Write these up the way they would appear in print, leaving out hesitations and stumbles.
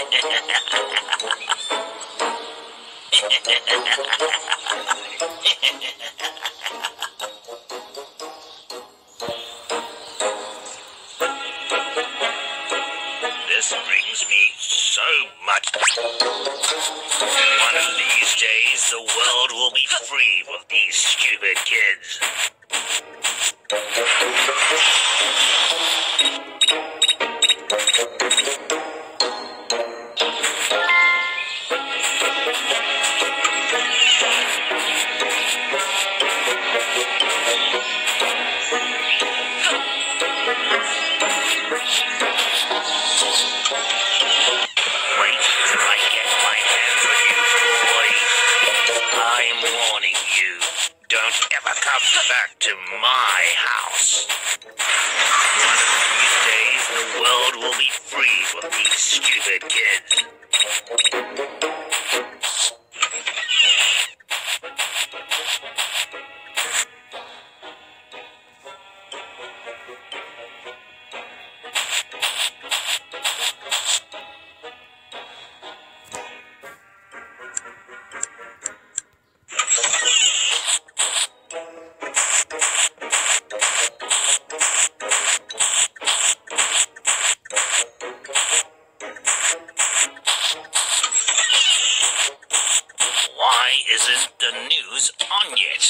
This brings me so much. One of these days, the world will be free of these stupid kids. Wait till I get my hands on you, boys. I'm warning you. Don't ever come back to my house. One of these days, the world will be free of these stupid kids. Why isn't the news on yet?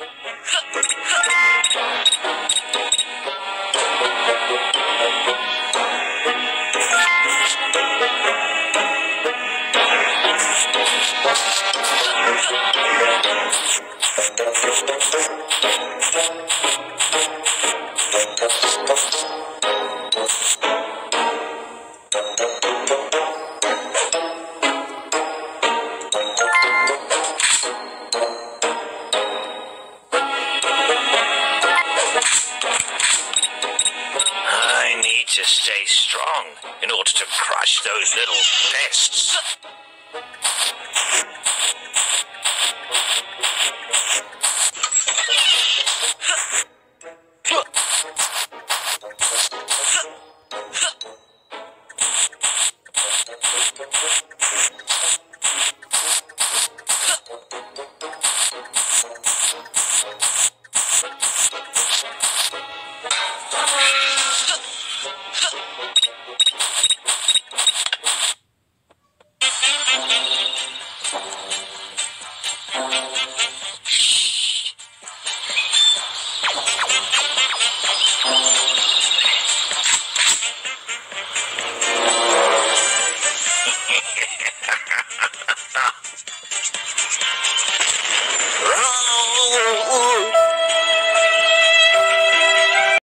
I need to stay strong in order to crush those little pests.